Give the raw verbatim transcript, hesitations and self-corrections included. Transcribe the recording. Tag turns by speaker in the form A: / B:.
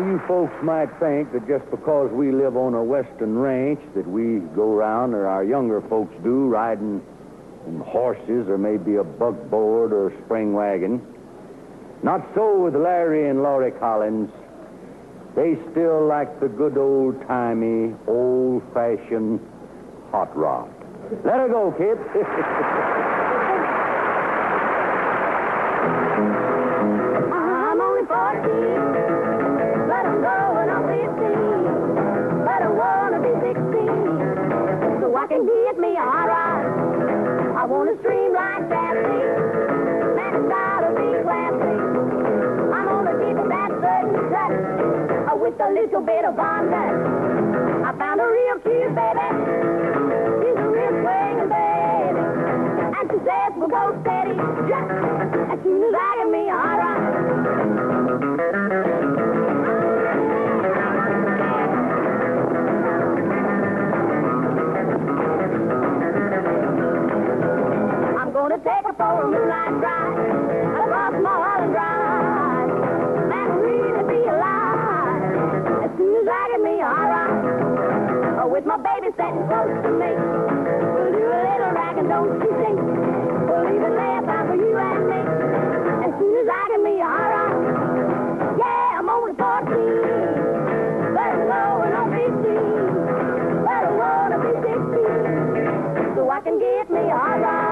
A: you folks might think that just because we live on a western ranch that we go around, or our younger folks do, riding in horses or maybe a buckboard or a spring wagon. Not so with Larry and Lorrie Collins. They still like the good old-timey, old-fashioned hot rod. Let her go, kid.
B: I'm only fourteen, but I'm going on fifteen. But I want to be sixteen, so I can get me a hot rod. I want a streamlined chassis, man, it's gotta be classy. I'm gonna give it that certain touch, uh, with a little bit of bondage. I found a real cute baby, she's a real swinging baby, and she says we'll go steady, just as soon as I get me a hot rod. I'm gonna take her for a moonlight ride across Mulholland Drive. Man, really be alive as soon as I get me a hot rod. Oh, with my baby sitting close to me, we'll do a little rag and don't you think? We'll leave it lay time for you and me as soon as I get me a hot rod. Yeah, I'm only fourteen, but I'm going on fifteen. But I wanna be sixteen, so I can get me a hot rod.